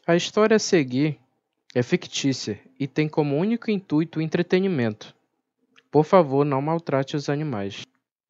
A história a seguir é fictícia e tem como único intuito o entretenimento. Por favor, não maltrate os animais.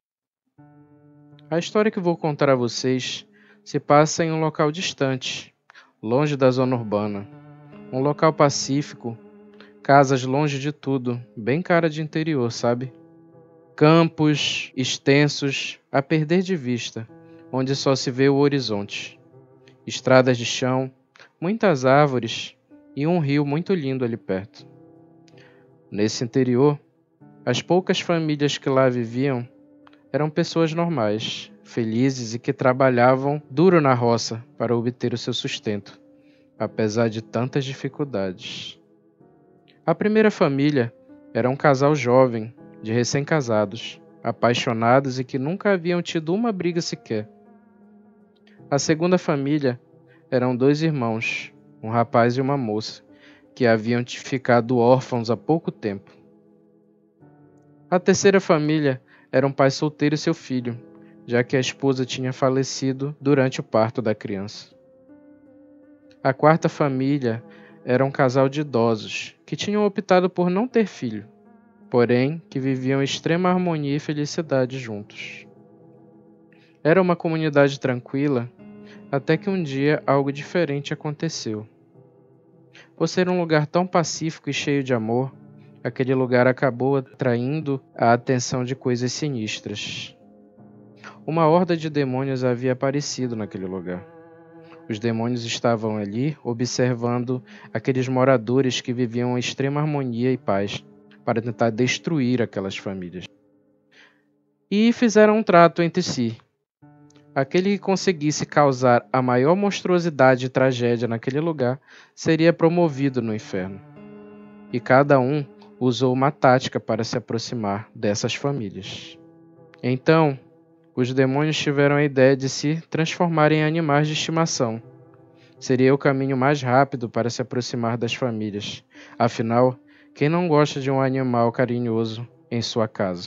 A história que vou contar a vocês se passa em um local distante, longe da zona urbana. Um local pacífico, casas longe de tudo, bem cara de interior, sabe? Campos extensos a perder de vista, onde só se vê o horizonte. Estradas de chão, muitas árvores e um rio muito lindo ali perto. Nesse interior, as poucas famílias que lá viviam eram pessoas normais, felizes e que trabalhavam duro na roça para obter o seu sustento, apesar de tantas dificuldades. A primeira família era um casal jovem, de recém-casados, apaixonados e que nunca haviam tido uma briga sequer. A segunda família eram dois irmãos, um rapaz e uma moça, que haviam ficado órfãos há pouco tempo. A terceira família era um pai solteiro e seu filho, já que a esposa tinha falecido durante o parto da criança. A quarta família era um casal de idosos, que tinham optado por não ter filho, porém que viviam em extrema harmonia e felicidade juntos. Era uma comunidade tranquila, até que um dia algo diferente aconteceu. Por ser um lugar tão pacífico e cheio de amor, aquele lugar acabou atraindo a atenção de coisas sinistras. Uma horda de demônios havia aparecido naquele lugar. Os demônios estavam ali observando aqueles moradores que viviam em extrema harmonia e paz, para tentar destruir aquelas famílias. E fizeram um trato entre si. Aquele que conseguisse causar a maior monstruosidade e tragédia naquele lugar seria promovido no inferno. E cada um usou uma tática para se aproximar dessas famílias. Então, os demônios tiveram a ideia de se transformar em animais de estimação. Seria o caminho mais rápido para se aproximar das famílias. Afinal, quem não gosta de um animal carinhoso em sua casa?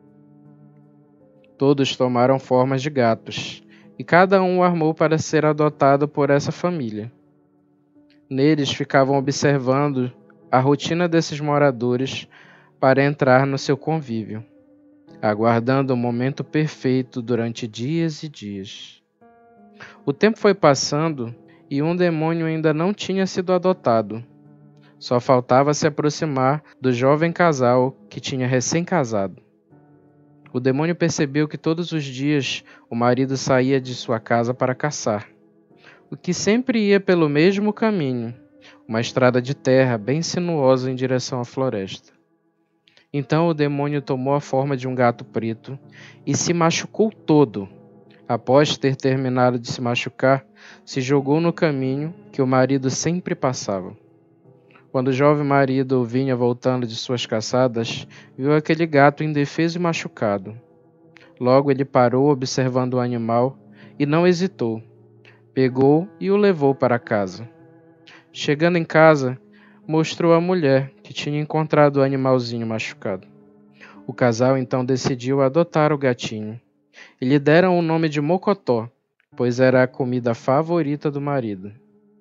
Todos tomaram formas de gatos, e cada um o armou para ser adotado por essa família. Neles ficavam observando a rotina desses moradores para entrar no seu convívio, aguardando o momento perfeito durante dias e dias. O tempo foi passando e um demônio ainda não tinha sido adotado. Só faltava se aproximar do jovem casal que tinha recém-casado. O demônio percebeu que todos os dias o marido saía de sua casa para caçar, o que sempre ia pelo mesmo caminho, uma estrada de terra bem sinuosa em direção à floresta. Então o demônio tomou a forma de um gato preto e se machucou todo. Após ter terminado de se machucar, se jogou no caminho que o marido sempre passava. Quando o jovem marido vinha voltando de suas caçadas, viu aquele gato indefeso e machucado. Logo ele parou observando o animal e não hesitou. Pegou e o levou para casa. Chegando em casa, mostrou à mulher que tinha encontrado o animalzinho machucado. O casal então decidiu adotar o gatinho e lhe deram o nome de Mocotó, pois era a comida favorita do marido.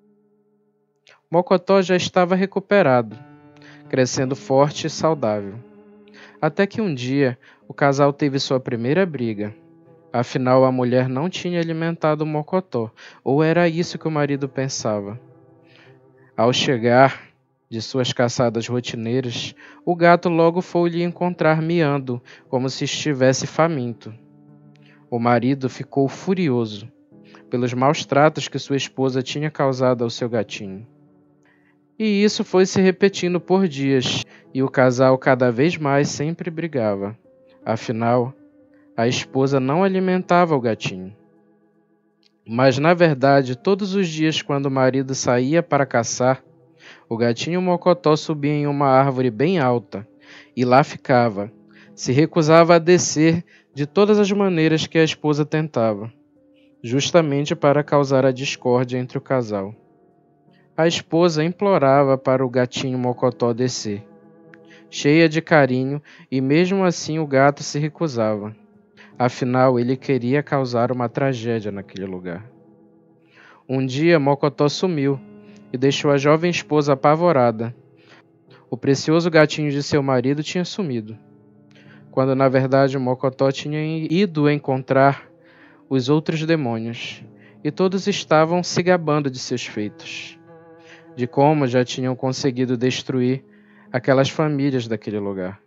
Mocotó já estava recuperado, crescendo forte e saudável. Até que um dia, o casal teve sua primeira briga. Afinal, a mulher não tinha alimentado o Mocotó, ou era isso que o marido pensava. Ao chegar de suas caçadas rotineiras, o gato logo foi lhe encontrar miando, como se estivesse faminto. O marido ficou furioso pelos maus tratos que sua esposa tinha causado ao seu gatinho. E isso foi se repetindo por dias, e o casal cada vez mais sempre brigava. Afinal, a esposa não alimentava o gatinho. Mas, na verdade, todos os dias quando o marido saía para caçar, o gatinho Mocotó subia em uma árvore bem alta, e lá ficava. Se recusava a descer de todas as maneiras que a esposa tentava, justamente para causar a discórdia entre o casal. A esposa implorava para o gatinho Mocotó descer, cheia de carinho, e mesmo assim o gato se recusava. Afinal, ele queria causar uma tragédia naquele lugar. Um dia, Mocotó sumiu, e deixou a jovem esposa apavorada. O precioso gatinho de seu marido tinha sumido, quando na verdade o Mocotó tinha ido encontrar os outros demônios, e todos estavam se gabando de seus feitos, de como já tinham conseguido destruir aquelas famílias daquele lugar.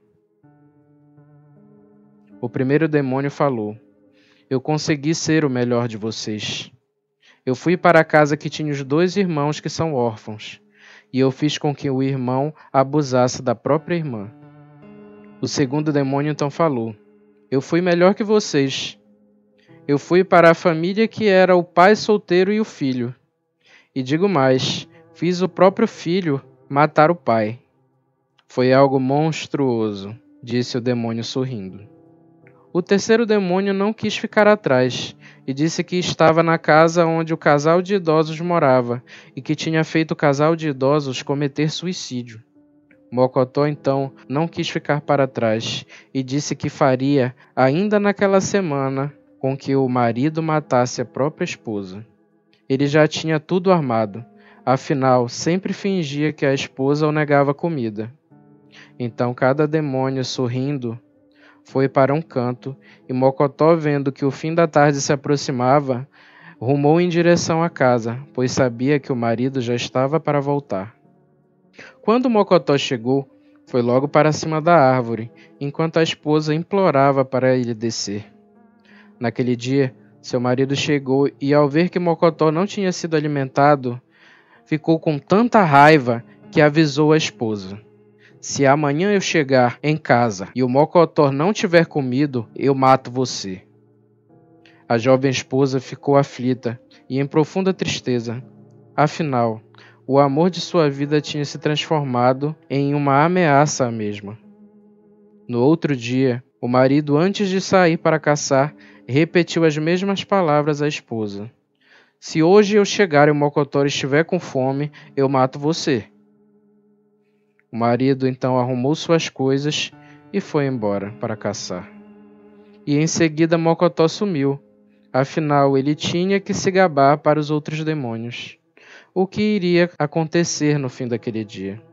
O primeiro demônio falou: "Eu consegui ser o melhor de vocês. Eu fui para a casa que tinha os 2 irmãos que são órfãos, e eu fiz com que o irmão abusasse da própria irmã." O segundo demônio então falou: "Eu fui melhor que vocês. Eu fui para a família que era o pai solteiro e o filho. E digo mais, fiz o próprio filho matar o pai." "Foi algo monstruoso", disse o demônio sorrindo. O terceiro demônio não quis ficar atrás e disse que estava na casa onde o casal de idosos morava e que tinha feito o casal de idosos cometer suicídio. Mocotó então não quis ficar para trás e disse que faria ainda naquela semana com que o marido matasse a própria esposa. Ele já tinha tudo armado, afinal sempre fingia que a esposa o negava comida. Então cada demônio, sorrindo, foi para um canto, e Mocotó, vendo que o fim da tarde se aproximava, rumou em direção à casa, pois sabia que o marido já estava para voltar. Quando Mocotó chegou, foi logo para cima da árvore, enquanto a esposa implorava para ele descer. Naquele dia, seu marido chegou e, ao ver que Mocotó não tinha sido alimentado, ficou com tanta raiva que avisou a esposa: "Se amanhã eu chegar em casa e o Mocotó não tiver comido, eu mato você." A jovem esposa ficou aflita e em profunda tristeza. Afinal, o amor de sua vida tinha se transformado em uma ameaça à mesma. No outro dia, o marido, antes de sair para caçar, repetiu as mesmas palavras à esposa: "Se hoje eu chegar e o Mocotó estiver com fome, eu mato você." O marido então arrumou suas coisas e foi embora para caçar. E em seguida Mocotó sumiu. Afinal, ele tinha que se gabar para os outros demônios. O que iria acontecer no fim daquele dia?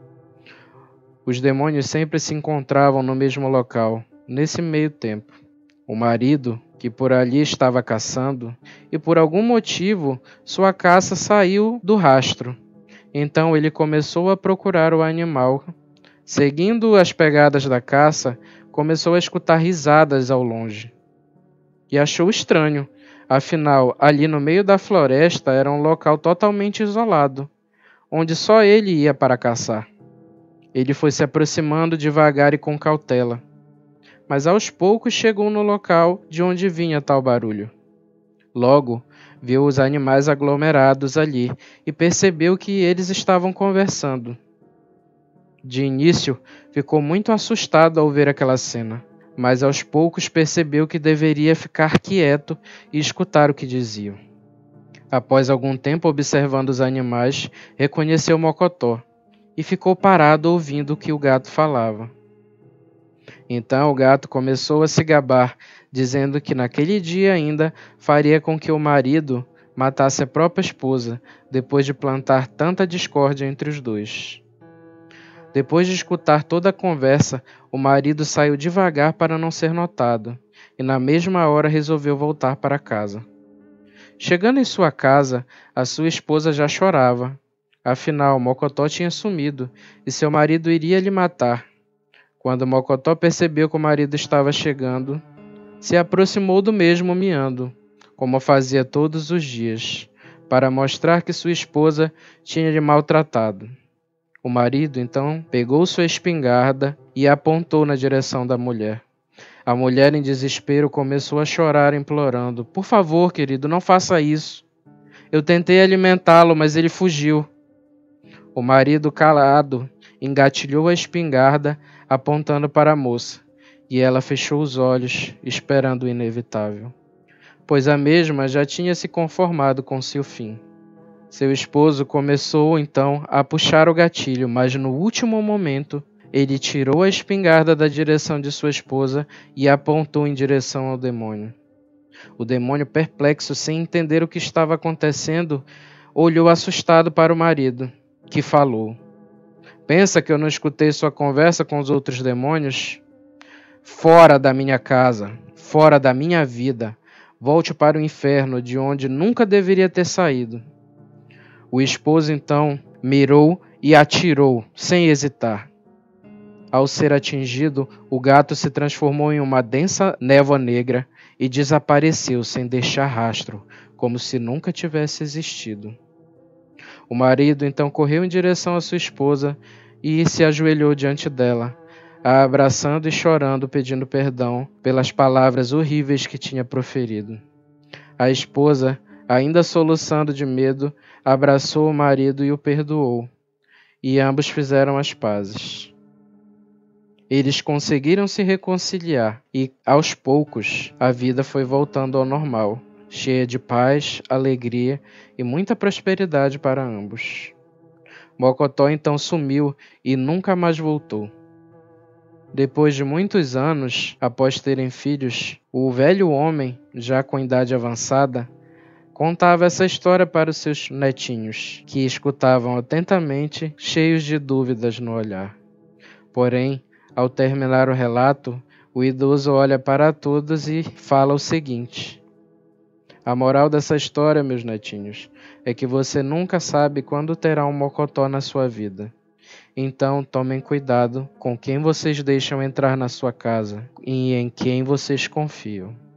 Os demônios sempre se encontravam no mesmo local, nesse meio tempo. O marido, que por ali estava caçando, e por algum motivo sua caça saiu do rastro. Então ele começou a procurar o animal. Seguindo as pegadas da caça, começou a escutar risadas ao longe. E achou estranho, afinal, ali no meio da floresta era um local totalmente isolado, onde só ele ia para caçar. Ele foi se aproximando devagar e com cautela, mas aos poucos chegou no local de onde vinha tal barulho. Logo, viu os animais aglomerados ali e percebeu que eles estavam conversando. De início, ficou muito assustado ao ver aquela cena, mas aos poucos percebeu que deveria ficar quieto e escutar o que diziam. Após algum tempo observando os animais, reconheceu Mocotó e ficou parado ouvindo o que o gato falava. Então o gato começou a se gabar, dizendo que naquele dia ainda faria com que o marido matasse a própria esposa, depois de plantar tanta discórdia entre os dois. Depois de escutar toda a conversa, o marido saiu devagar para não ser notado, e na mesma hora resolveu voltar para casa. Chegando em sua casa, a sua esposa já chorava. Afinal, Mocotó tinha sumido, e seu marido iria lhe matar. Quando Mocotó percebeu que o marido estava chegando, se aproximou do mesmo miando, como fazia todos os dias, para mostrar que sua esposa tinha lhe maltratado. O marido, então, pegou sua espingarda e a apontou na direção da mulher. A mulher, em desespero, começou a chorar, implorando: "Por favor, querido, não faça isso. Eu tentei alimentá-lo, mas ele fugiu." O marido, calado, engatilhou a espingarda, apontando para a moça, e ela fechou os olhos, esperando o inevitável, pois a mesma já tinha se conformado com seu fim. Seu esposo começou então a puxar o gatilho, mas no último momento ele tirou a espingarda da direção de sua esposa e apontou em direção ao demônio. O demônio, perplexo, sem entender o que estava acontecendo, olhou assustado para o marido, que falou. Pensa que eu não escutei sua conversa com os outros demônios? Fora da minha casa, fora da minha vida, volte para o inferno de onde nunca deveria ter saído. O esposo então mirou e atirou, sem hesitar. Ao ser atingido, o gato se transformou em uma densa névoa negra e desapareceu sem deixar rastro, como se nunca tivesse existido. O marido então correu em direção à sua esposa e se ajoelhou diante dela, a abraçando e chorando, pedindo perdão pelas palavras horríveis que tinha proferido. A esposa, ainda soluçando de medo, abraçou o marido e o perdoou, e ambos fizeram as pazes. Eles conseguiram se reconciliar e, aos poucos, a vida foi voltando ao normal, cheia de paz, alegria e muita prosperidade para ambos. Mocotó então sumiu e nunca mais voltou. Depois de muitos anos, após terem filhos, o velho homem, já com idade avançada, contava essa história para os seus netinhos, que escutavam atentamente, cheios de dúvidas no olhar. Porém, ao terminar o relato, o idoso olha para todos e fala o seguinte: a moral dessa história, meus netinhos, é que você nunca sabe quando terá um mocotó na sua vida. Então, tomem cuidado com quem vocês deixam entrar na sua casa e em quem vocês confiam.